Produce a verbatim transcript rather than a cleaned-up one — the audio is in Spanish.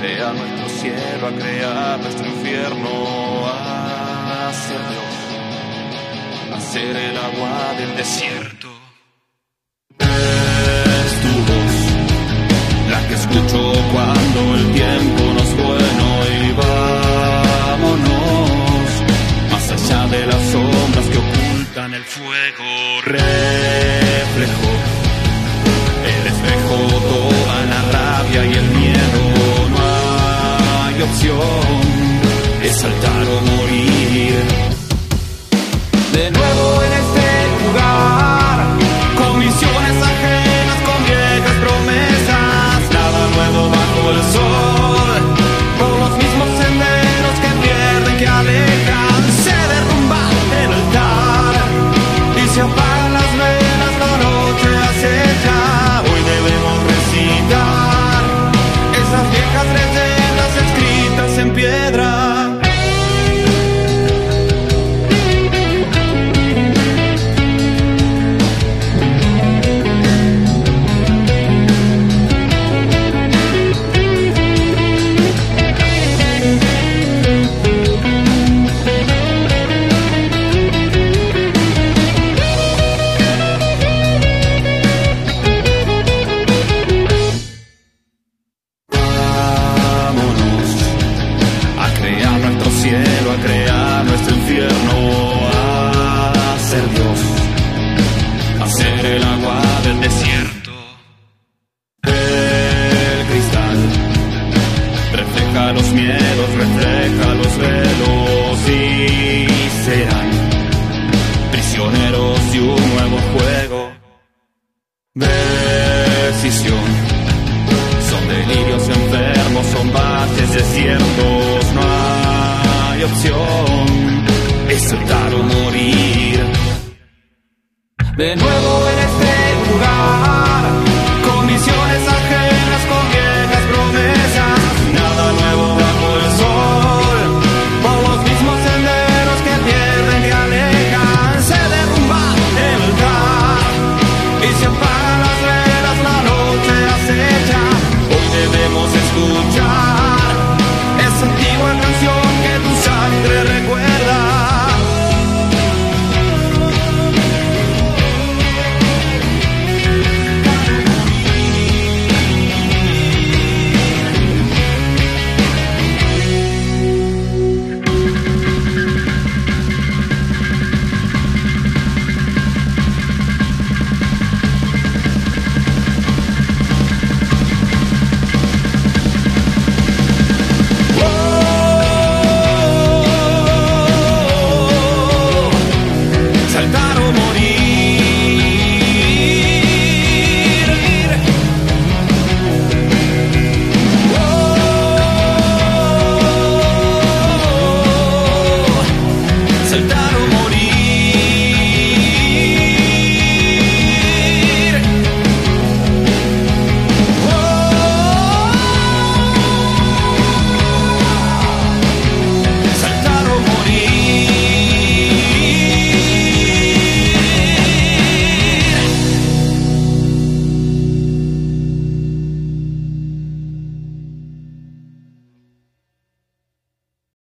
crear nuestro cielo, a crear nuestro infierno, a ser Dios, a ser el agua del desierto. Es tu voz la que escucho cuando el tiempo no es bueno, y vámonos más allá de las sombras que ocultan el fuego. Reflejo el espejo, toda la rabia y el miedo. No hay opción, es saltar o morir. De nuevo en este lugar, con misiones ajenas, con viejas promesas. Nada nuevo bajo el sol, por los mismos senderos que pierden, que alejan. Se derrumba el altar y se apagan las velas, la noche acecha. Hoy debemos recitar esas viejas leyendas escritas en piedra. De nuevo